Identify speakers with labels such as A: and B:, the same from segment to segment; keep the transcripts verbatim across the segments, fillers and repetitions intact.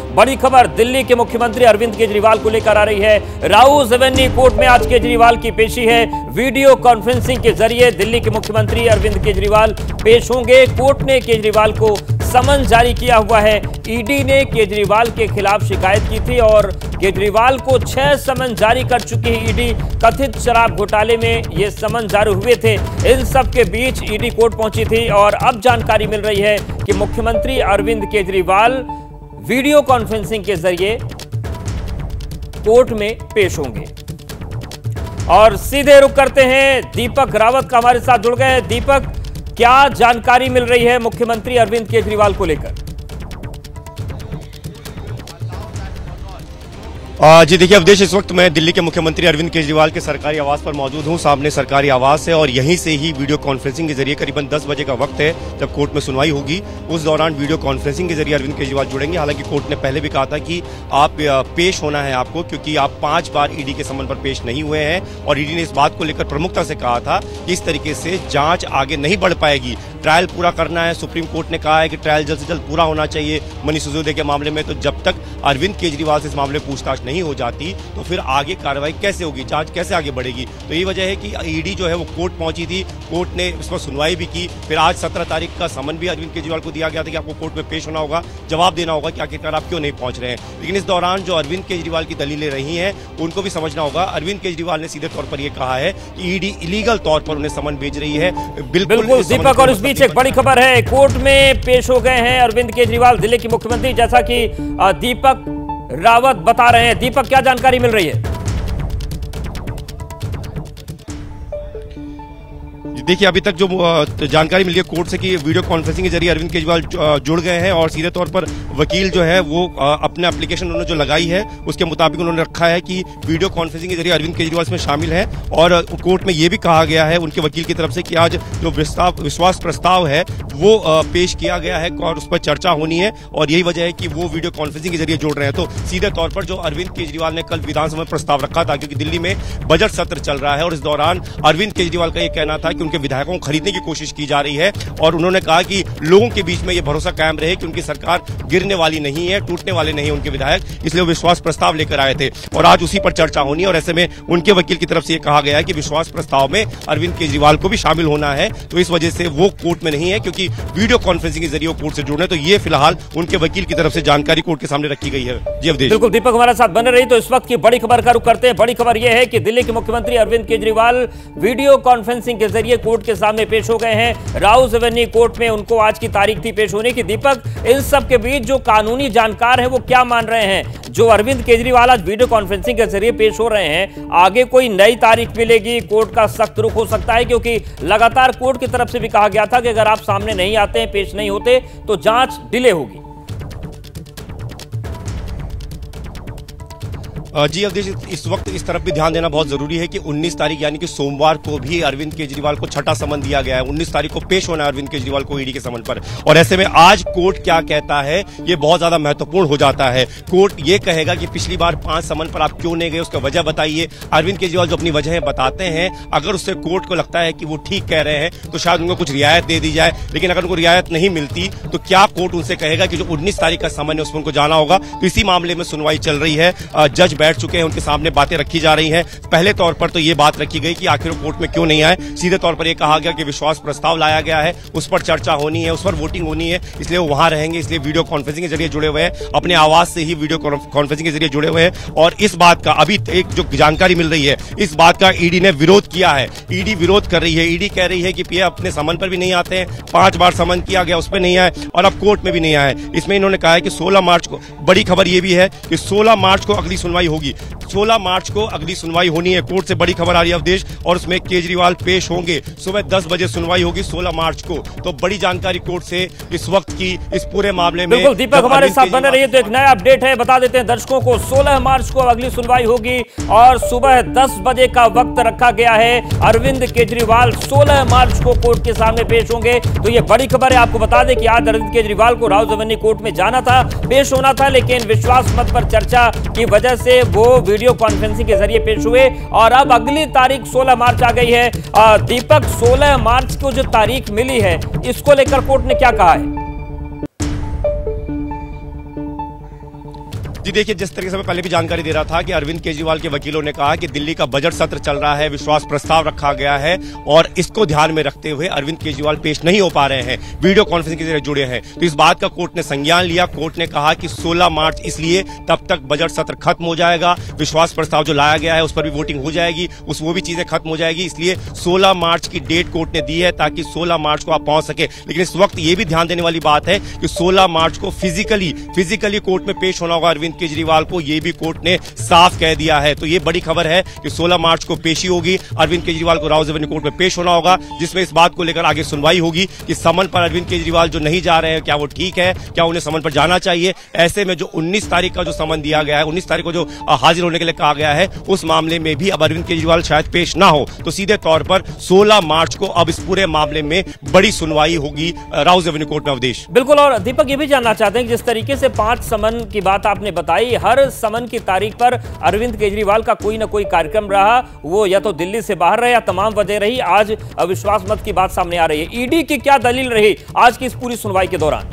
A: बड़ी खबर दिल्ली के मुख्यमंत्री अरविंद केजरीवाल को लेकर आ रही है। राउज एवेन्यू कोर्ट में आज केजरीवाल की पेशी है। वीडियो कॉन्फ्रेंसिंग के जरिए दिल्ली के मुख्यमंत्री अरविंद केजरीवाल पेश होंगे। कोर्ट ने केजरीवाल को समन जारी किया हुआ है। ईडी ने केजरीवाल के खिलाफ शिकायत की थी और केजरीवाल को छह समन जारी कर चुकी है ईडी। कथित शराब घोटाले में ये समन जारी हुए थे। इन सब के बीच ईडी कोर्ट पहुंची थी और अब जानकारी मिल रही है कि मुख्यमंत्री अरविंद केजरीवाल वीडियो कॉन्फ्रेंसिंग के जरिए कोर्ट में पेश होंगे। और सीधे रुख करते हैं, दीपक रावत का हमारे साथ जुड़ गए हैं। दीपक, क्या जानकारी मिल रही है मुख्यमंत्री अरविंद केजरीवाल को लेकर?
B: जी देखिए अवधेश, इस वक्त मैं दिल्ली के मुख्यमंत्री अरविंद केजरीवाल के सरकारी आवास पर मौजूद हूं। सामने सरकारी आवास है और यहीं से ही वीडियो कॉन्फ्रेंसिंग के जरिए करीबन दस बजे का वक्त है जब कोर्ट में सुनवाई होगी। उस दौरान वीडियो कॉन्फ्रेंसिंग के जरिए अरविंद केजरीवाल जुड़ेंगे। हालांकि कोर्ट ने पहले भी कहा था कि आप पेश होना है आपको, क्योंकि आप पांच बार ईडी के समन पर पेश नहीं हुए हैं और ईडी ने इस बात को लेकर प्रमुखता से कहा था कि इस तरीके से जांच आगे नहीं बढ़ पाएगी। ट्रायल पूरा करना है। सुप्रीम कोर्ट ने कहा है कि ट्रायल जल्द से जल्द पूरा होना चाहिए मनीष सिसोदिया के मामले में। तो जब तक अरविंद केजरीवाल से इस मामले में पूछताछ नहीं हो जाती तो फिर आगे कार्रवाई कैसे होगी, जांच कैसे आगे बढ़ेगी। तो यही वजह है कि ईडी जो है वो कोर्ट पहुंची थी। कोर्ट ने इस पर सुनवाई भी की। फिर आज सत्रह तारीख का समन भी अरविंद केजरीवाल को दिया गया था कि आपको कोर्ट में पेश होना होगा, जवाब देना होगा कि आखिरकार आप क्यों नहीं पहुंच रहे हैं। लेकिन इस दौरान जो अरविंद केजरीवाल की दलीलें रही हैं उनको भी समझना होगा। अरविंद केजरीवाल ने सीधे तौर पर यह कहा है कि ईडी इलीगल तौर पर उन्हें समन भेज रही है।
A: बिल्कुल दीपक, और इस बीच एक बड़ी खबर है, कोर्ट में पेश हो गए हैं अरविंद केजरीवाल, दिल्ली के मुख्यमंत्री, जैसा कि दीपक रावत बता रहे हैं। दीपक, क्या जानकारी मिल रही है?
B: देखिए अभी तक जो जानकारी मिली है कोर्ट से कि वीडियो कॉन्फ्रेंसिंग के जरिए अरविंद केजरीवाल जुड़ गए हैं और सीधे तौर पर वकील जो है वो अपने एप्लीकेशन उन्होंने जो लगाई है उसके मुताबिक उन्होंने रखा है कि वीडियो कॉन्फ्रेंसिंग के जरिए अरविंद केजरीवाल इसमें शामिल है। और कोर्ट में ये भी कहा गया है उनके वकील की तरफ से कि आज जो विश्वास प्रस्ताव है वो पेश किया गया है और उस पर चर्चा होनी है और यही वजह है कि वो वीडियो कॉन्फ्रेंसिंग के जरिए जुड़ रहे हैं। तो सीधे तौर पर जो अरविंद केजरीवाल ने कल विधानसभा में प्रस्ताव रखा था, क्योंकि दिल्ली में बजट सत्र चल रहा है और इस दौरान अरविंद केजरीवाल का यह कहना था कि उनके विधायकों को खरीदने की कोशिश की जा रही है और उन्होंने कहा कि लोगों के बीच में यह भरोसा कायम रहे कि उनकी सरकार गिरने वाली नहीं है, टूटने वाले नहीं है उनके विधायक, इसलिए वो विश्वास प्रस्ताव लेकर आए थे और आज उसी पर चर्चा होनी है। और ऐसे में उनके वकील की तरफ से यह कहा गया है कि विश्वास प्रस्ताव में अरविंद केजरीवाल को भी शामिल होना है। तो इस वजह से वो कोर्ट में नहीं है, क्योंकि वीडियो कॉन्फ्रेंसिंग के जरिए कोर्ट से जुड़ने। तो ये फिलहाल उनके वकील की तरफ से जानकारी कोर्ट के सामने रखी गई है। जी अवधेश।
A: बिल्कुल दीपक, हमारे साथ बने रही। तो इस वक्त की बड़ी खबर का रुख करते हैं। बड़ी खबर यह है कि दिल्ली के मुख्यमंत्री अरविंद केजरीवाल वीडियो कॉन्फ्रेंसिंग के जरिए कोर्ट के सामने पेश हो गए हैं। राउज एवेन्यू कोर्ट में उनको आज की तारीख थी पेश होने की। दीपक, इन सब के बीच जो कानूनी जानकार है वो क्या मान रहे हैं? जो अरविंद केजरीवाल आज वीडियो कॉन्फ्रेंसिंग के जरिए पेश हो रहे हैं, आगे कोई नई तारीख मिलेगी? कोर्ट का सख्त रुख हो सकता है, क्योंकि लगातार कोर्ट की तरफ से भी कहा गया था कि अगर आप सामने नहीं आते हैं, पेश नहीं होते, तो जांच डिले होगी।
B: जी अवधेश, इस वक्त इस तरफ भी ध्यान देना बहुत जरूरी है कि उन्नीस तारीख यानी कि सोमवार को भी अरविंद केजरीवाल को छठा समन दिया गया है। उन्नीस तारीख को पेश होना है अरविंद केजरीवाल को ईडी के समन पर। और ऐसे में आज कोर्ट क्या कहता है ये बहुत ज्यादा महत्वपूर्ण हो जाता है। कोर्ट ये कहेगा कि पिछली बार पांच समन पर आप क्यों नहीं गए, उसका वजह बताइए। अरविंद केजरीवाल जो अपनी वजह बताते हैं, अगर उससे कोर्ट को लगता है कि वो ठीक कह रहे हैं तो शायद उनको कुछ रियायत दे दी जाए। लेकिन अगर उनको रियायत नहीं मिलती तो क्या कोर्ट उनसे कहेगा कि जो उन्नीस तारीख का समन है उसमें उनको जाना होगा। तो इसी मामले में सुनवाई चल रही है। जज बैठ चुके हैं, उनके सामने बातें रखी जा रही हैं। पहले तौर पर तो ये बात रखी गई कि आखिर कोर्ट में क्यों नहीं आए। सीधे तौर पर यह कहा गया कि विश्वास प्रस्ताव लाया गया है, उस पर चर्चा होनी है, उस पर वोटिंग होनी है, इसलिए वो वहां रहेंगे। इसलिए वीडियो कॉन्फ्रेंसिंग के जरिए जुड़े हुए हैं, अपने आवास से ही वीडियो कॉन्फ्रेंसिंग के जरिए जुड़े हुए हैं। और इस बात का अभी एक जो जानकारी मिल रही है, इस बात का ईडी ने विरोध किया है। ईडी विरोध कर रही है। ईडी कह रही है कि पीए अपने समन पर भी नहीं आते हैं, पांच बार समन किया गया उस पर नहीं आए और अब कोर्ट में भी नहीं आए। इसमें इन्होंने कहा है कि सोलह मार्च को, बड़ी खबर यह भी है कि सोलह मार्च को अगली सुनवाई होगी। सोलह मार्च को अगली सुनवाई होनी है। कोर्ट से बड़ी खबर आ रही है अवधेश, और उसमें केजरीवाल पेश होंगे। सुबह दस बजे सुनवाई होगी सोलह मार्च को। तो बड़ी जानकारी कोर्ट से इस वक्त की इस पूरे मामले में।
A: बिल्कुल दीपक, हमारे साथ बने रहिए। तो एक नया अपडेट है, बता देते हैं दर्शकों को। सोलह मार्च को अगली सुनवाई होगी और सुबह दस बजे का वक्त रखा गया है। अरविंद केजरीवाल सोलह मार्च को कोर्ट के सामने पेश होंगे। तो ये बड़ी खबर है। आपको बता दें कि आज अरविंद केजरीवाल को राउज एवेन्यू कोर्ट में जाना था, पेश होना था, लेकिन विश्वास मत पर चर्चा की वजह से वो वीडियो कॉन्फ्रेंसिंग के जरिए पेश हुए और अब अगली तारीख सोलह मार्च आ गई है। दीपक, सोलह मार्च को जो तारीख मिली है, इसको लेकर कोर्ट ने क्या कहा है?
B: जी देखिए, जिस तरीके से मैं पहले भी जानकारी दे रहा था कि अरविंद केजरीवाल के वकीलों ने कहा कि दिल्ली का बजट सत्र चल रहा है, विश्वास प्रस्ताव रखा गया है और इसको ध्यान में रखते हुए अरविंद केजरीवाल पेश नहीं हो पा रहे हैं, वीडियो कॉन्फ्रेंसिंग के जरिए जुड़े हैं। तो इस बात का कोर्ट ने संज्ञान लिया। कोर्ट ने कहा कि सोलह मार्च इसलिए, तब तक बजट सत्र खत्म हो जाएगा, विश्वास प्रस्ताव जो लाया गया है उस पर भी वोटिंग हो जाएगी, उस वो भी चीजें खत्म हो जाएगी, इसलिए सोलह मार्च की डेट कोर्ट ने दी है ताकि सोलह मार्च को आप पहुंच सके। लेकिन इस वक्त ये भी ध्यान देने वाली बात है कि सोलह मार्च को फिजिकली फिजिकली कोर्ट में पेश होना होगा अरविंद केजरीवाल को, ये भी कोर्ट ने साफ कह दिया है। तो ये बड़ी खबर है कि सोलह मार्च को पेशी होगी, अरविंद केजरीवाल को राउज एवेन्यू कोर्ट में पेश होना होगा, जिसमें इस बात को लेकर आगे सुनवाई होगी कि समन पर अरविंद केजरीवाल जो नहीं जा रहे हैं क्या वो ठीक है, क्या उन्हें समन पर जाना चाहिए। ऐसे में जो उन्नीस तारीख का जो समन दिया गया है, उन्नीस तारीख को जो हाजिर होने के लिए कहा गया है, उस मामले में भी अब अरविंद केजरीवाल शायद पेश ना हो, तो सीधे तौर पर सोलह मार्च को अब इस पूरे मामले में बड़ी सुनवाई होगी राउज एवेन्यू कोर्ट में। अवधेश
A: बिल्कुल, और दीपक ये भी जानना चाहते हैं कि जिस तरीके से पांच समन की बात आपने बताई, हर समन की तारीख पर अरविंद केजरीवाल का कोई ना कोई कार्यक्रम रहा, वो या तो दिल्ली से बाहर रहे या तमाम वजह रही, आज अविश्वास मत की बात सामने आ रही है। ईडी की क्या दलील रही आज की इस पूरी सुनवाई के दौरान?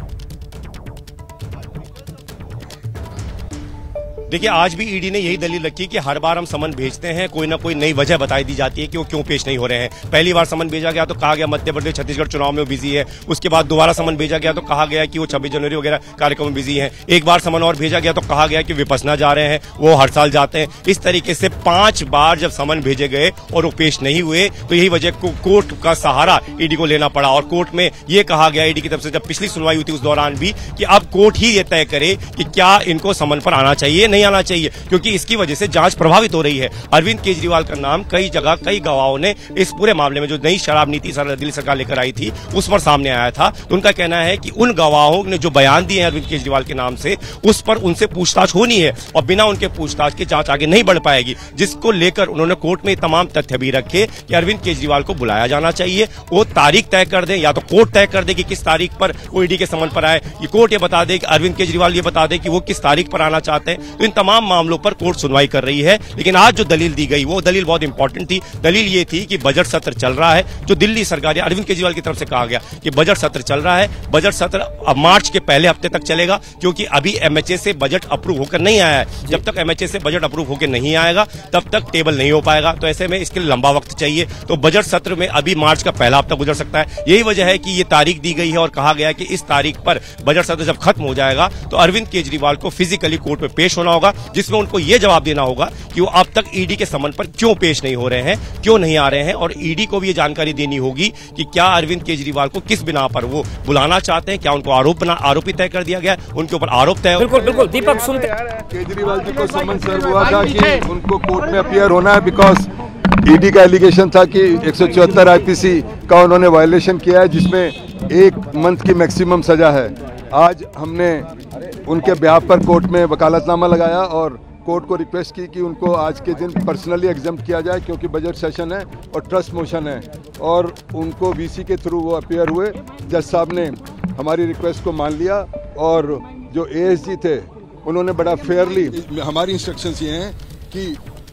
B: देखिए, आज भी ईडी ने यही दलील रखी कि हर बार हम समन भेजते हैं, कोई ना कोई नई वजह बताई दी जाती है कि वो क्यों पेश नहीं हो रहे हैं। पहली बार समन भेजा गया तो कहा गया मध्य प्रदेश छत्तीसगढ़ चुनाव में वो बिजी है, उसके बाद दोबारा समन भेजा गया तो कहा गया कि वो छब्बीस जनवरी वगैरह कार्यक्रम में बिजी है, एक बार समन और भेजा गया तो कहा गया कि विपसना जा रहे हैं, वो हर साल जाते हैं। इस तरीके से पांच बार जब समन भेजे गए और वो पेश नहीं हुए, तो यही वजह को कोर्ट का सहारा ईडी को लेना पड़ा। और कोर्ट में यह कहा गया ईडी की तरफ से जब पिछली सुनवाई हुई थी उस दौरान भी कि अब कोर्ट ही ये तय करे कि क्या इनको समन पर आना चाहिए नहीं आना चाहिए, क्योंकि इसकी वजह से जांच प्रभावित हो रही है। अरविंद केजरीवाल का नाम कई जगह कई गवाहों ने इस पूरे मामले में जो नई शराब नीति दिल्ली सरकार लेकर आई थी उस पर सामने आया था। तो उनका कहना है कि उन गवाहों ने जो बयान दिए हैं अरविंद केजरीवाल के नाम से, उस पर उनसे पूछताछ होनी है और बिना उनके पूछताछ के जांच आगे नहीं बढ़ पाएगी, जिसको लेकर उन्होंने कोर्ट में तमाम तथ्य भी रखे कि अरविंद केजरीवाल को बुलाया जाना चाहिए, वो तारीख तय कर दे, या तो कोर्ट तय कर दे कि किस तारीख पर वो ईडी के समन पर आए, ये कोर्ट ये बता दे कि अरविंद केजरीवाल ये बता दे कि वो किस तारीख पर आना चाहते हैं। तो इन तमाम मामलों पर कोर्ट सुनवाई कर रही है। लेकिन आज जो दलील दी गई वो दलील बहुत इंपॉर्टेंट थी। दलील ये थी कि बजट सत्र चल रहा है, जो दिल्ली सरकार या अरविंद केजरीवाल की तरफ से कहा गया कि बजट सत्र चल रहा है, बजट सत्र अब मार्च के पहले हफ्ते तक चलेगा, क्योंकि अभी एमएचए से बजट अप्रूव होकर नहीं आया है। जब तक एमएचए से बजट अप्रूव होकर नहीं आएगा तब तक टेबल नहीं हो पाएगा, तो ऐसे में इसके लिए लंबा वक्त चाहिए। तो बजट सत्र में अभी मार्च का पहला हफ्ता गुजर सकता है। यही वजह है कि ये तारीख दी गई है और कहा गया कि इस तारीख पर बजट सत्र जब खत्म हो जाएगा तो अरविंद केजरीवाल को फिजिकली कोर्ट में पेश होना होगा, जिसमें उनको यह जवाब देना होगा कि वो अब तक ईडी के समन पर क्यों पेश नहीं हो रहे हैं, क्यों नहीं आ रहे हैं। और ईडी को भी ये जानकारी देनी होगी कि क्या अरविंद केजरीवाल को किस बिना पर वो बुलाना चाहते हैं, क्या उनको आरोप बना आरोपी तय कर दिया गया, उनके ऊपर आरोप तय।
A: बिल्कुल बिल्कुल दीपक, सुनते
C: केजरीवाल जी को समन सर्व हुआ था कि उनको कोर्ट में अपीयर होना है, बिकॉज ईडी का एलिगेशन था कि एक सौ चौहत्तर आईपीसी का उन्होंने वायलेशन किया है, जिसमें एक मंथ की मैक्सिमम सजा है। आज हमने उनके ब्याह पर कोर्ट में वकालतनामा लगाया और कोर्ट को रिक्वेस्ट की कि उनको आज के दिन पर्सनली एग्जाम्प्ट किया जाए, क्योंकि बजट सेशन है और ट्रस्ट मोशन है, और उनको वीसी के थ्रू वो अपीयर हुए। जज साहब ने हमारी रिक्वेस्ट को मान लिया और जो एएसजी थे उन्होंने बड़ा फेयरली, हमारी इंस्ट्रक्शंस ये हैं कि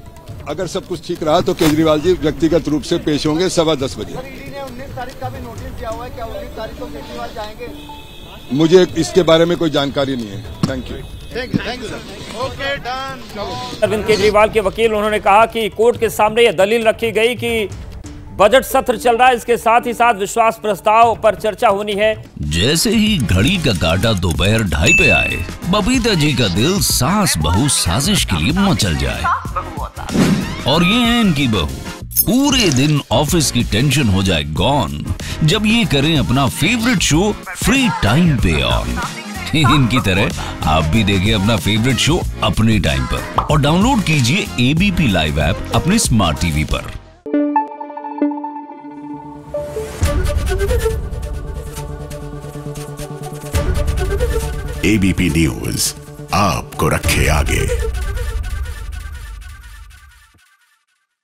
C: अगर सब कुछ ठीक रहा तो केजरीवाल जी व्यक्तिगत रूप से पेश होंगे सवा दस बजे।
D: ईडी ने उन्नीस तारीख का भी नोटिस दिया हुआ है, क्या उन्नीस तारीख को केजरीवाल जाएंगे?
C: मुझे इसके बारे में कोई जानकारी नहीं है। Thank you.
D: Okay, done.
A: Arvind Kejriwal के वकील उन्होंने कहा कि कोर्ट के सामने यह दलील रखी गई कि बजट सत्र चल रहा है, इसके साथ ही साथ विश्वास प्रस्ताव पर चर्चा होनी है।
E: जैसे ही घड़ी का काटा दोपहर ढाई पे आए, बबीता जी का दिल सास बहू साजिश के लिए मचल जाए। और ये है इनकी बहू, पूरे दिन ऑफिस की टेंशन हो जाए गॉन जब ये करें अपना फेवरेट शो फ्री टाइम पे ऑन। इनकी तरह आप भी देखिए अपना फेवरेट शो अपने टाइम पर और डाउनलोड कीजिए एबीपी लाइव ऐप अपने स्मार्ट टीवी पर।
F: एबीपी न्यूज आपको रखे आगे।